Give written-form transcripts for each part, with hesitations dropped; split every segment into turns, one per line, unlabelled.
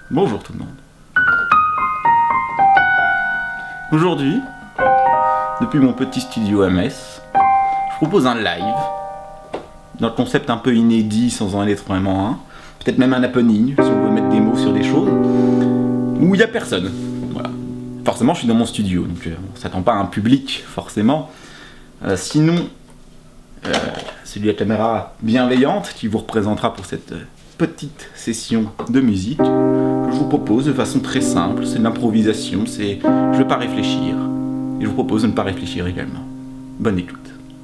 Bonjour tout le monde. Aujourd'hui, depuis mon petit studio MS, je propose un live dans le concept un peu inédit sans en être vraiment un, peut-être même un happening si on veut mettre des mots sur des choses, où il n'y a personne. Voilà. Forcément je suis dans mon studio, donc on ne s'attend pas à un public forcément. Sinon, c'est la caméra bienveillante qui vous représentera pour cette petite session de musique que je vous propose de façon très simple. C'est de l'improvisation, je ne vais pas réfléchir, et je vous propose de ne pas réfléchir également. Bonne écoute.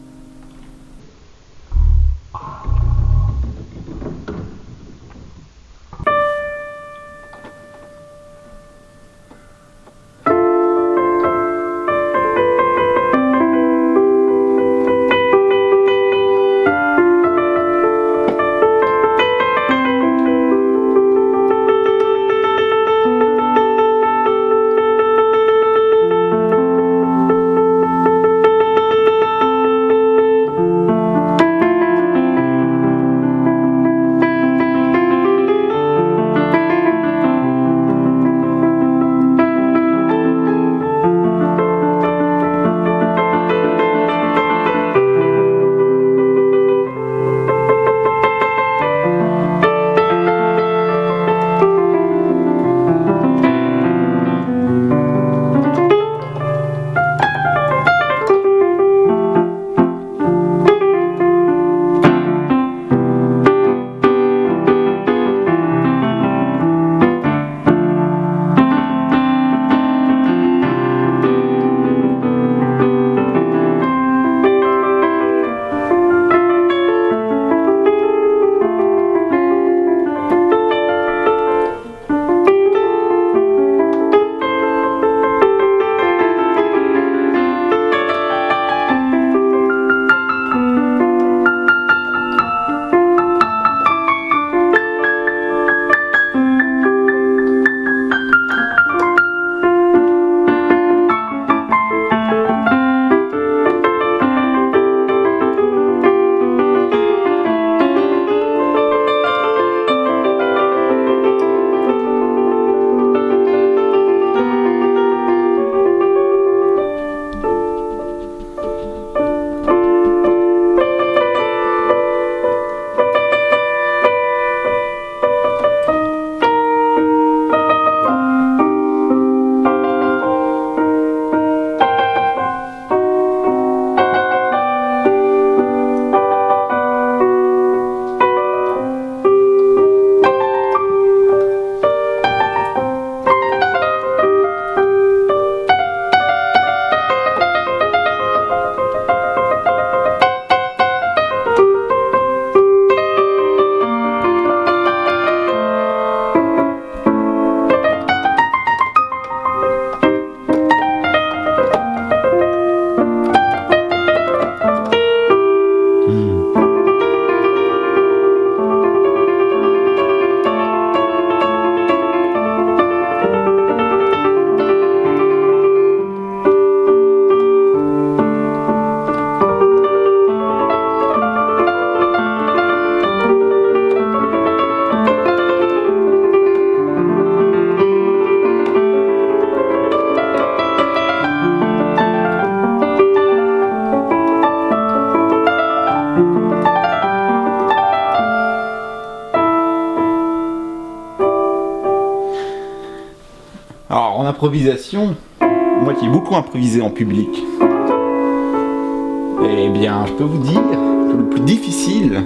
Alors en improvisation, moi qui ai beaucoup improvisé en public, eh bien je peux vous dire que le plus difficile,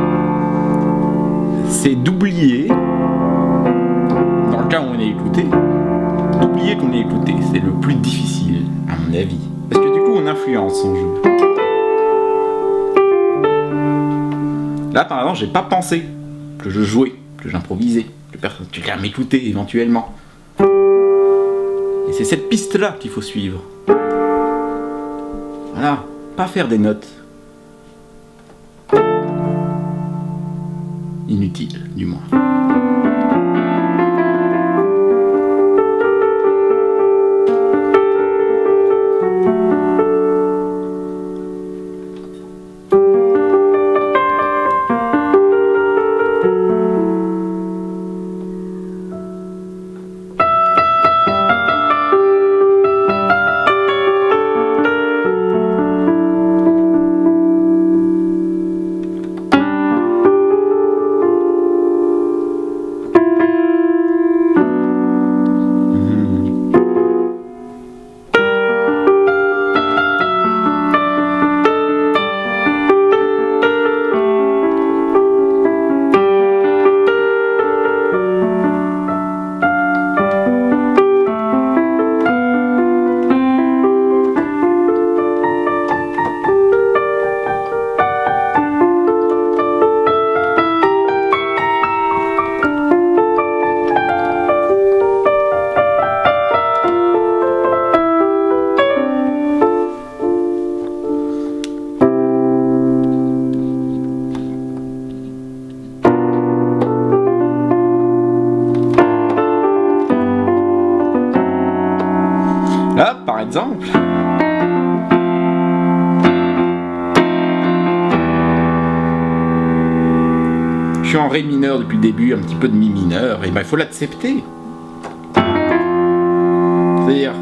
c'est d'oublier, dans le cas où on est écouté, d'oublier qu'on est écouté. C'est le plus difficile à mon avis. Parce que du coup on influence son jeu. Là par exemple j'ai pas pensé que je jouais, que j'improvisais, que quelqu'un m'écoutait éventuellement. Et c'est cette piste-là qu'il faut suivre. Voilà, pas faire des notes inutiles, du moins. exemple. Je suis en ré mineur depuis le début, un petit peu de mi mineur, et ben il faut l'accepter. C'est-à-dire...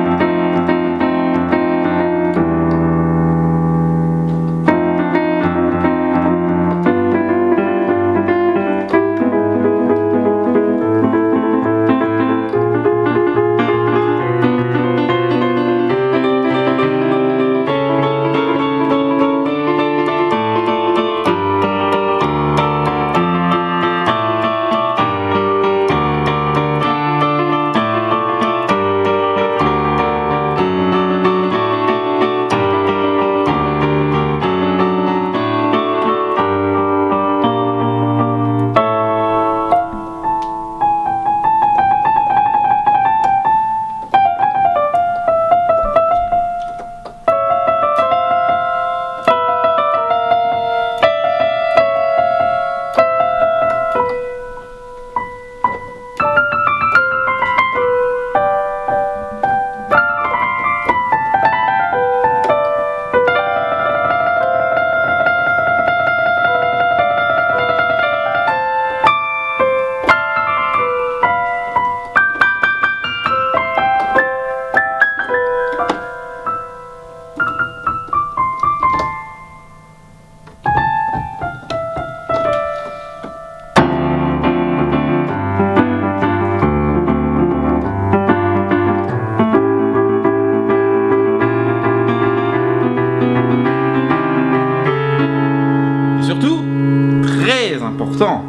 Surtout, très important,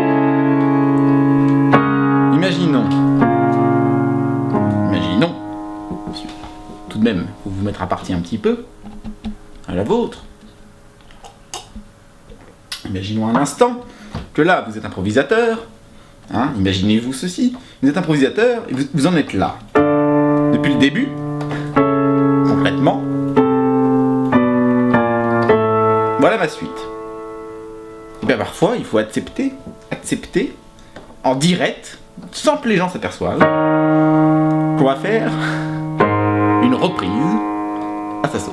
imaginons, tout de même, faut vous mettre à partie un petit peu, à la vôtre. Imaginons un instant que là, vous êtes improvisateur, hein, imaginez-vous ceci, vous êtes improvisateur et vous en êtes là, depuis le début, concrètement. Voilà ma suite. Et bien parfois, il faut accepter, en direct, sans que les gens s'aperçoivent, qu'on va faire une reprise à sa sauce.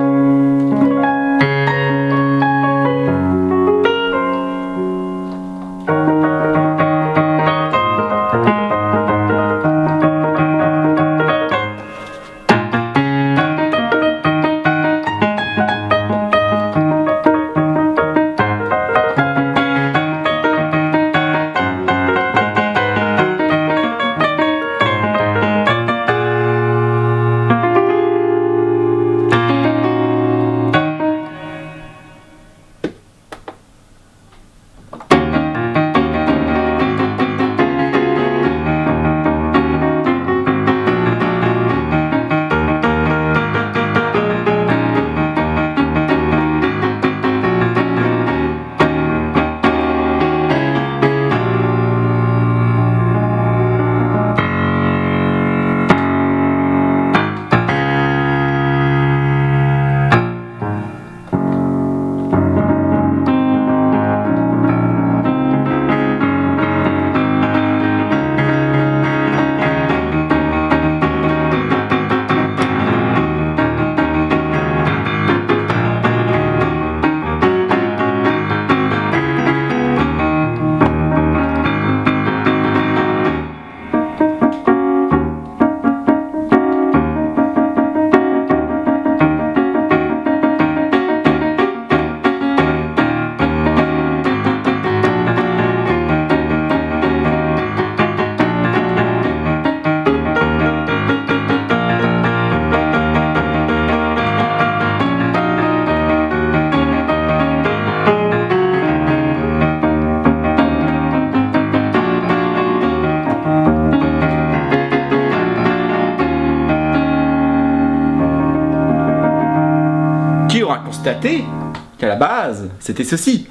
Aura constaté qu'à la base, c'était ceci.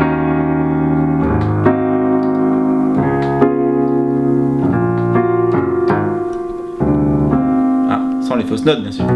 Ah, sans les fausses notes, bien sûr.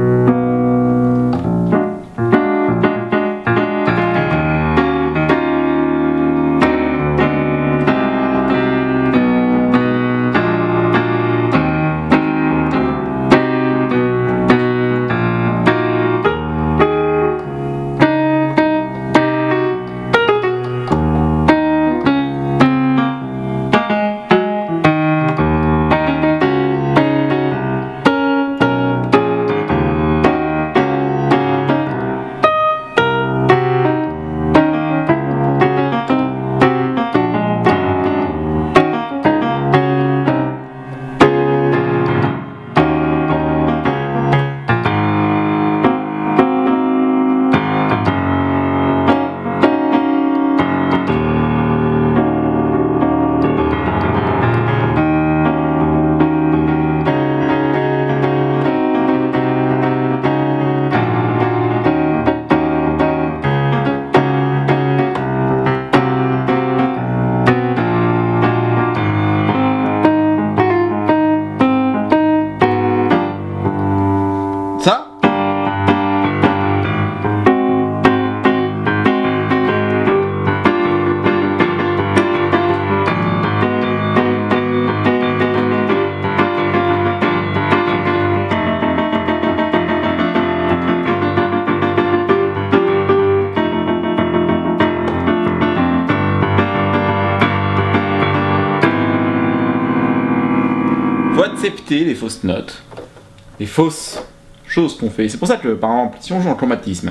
faut accepter les fausses notes, les fausses choses qu'on fait. C'est pour ça que, par exemple, si on joue en chromatisme,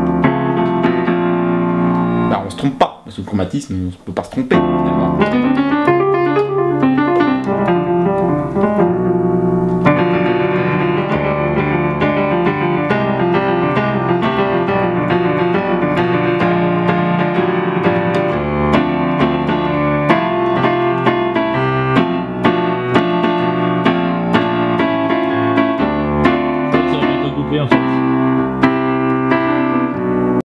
bah, on se trompe pas, parce que le chromatisme, on peut pas se tromper, finalement.
En fait.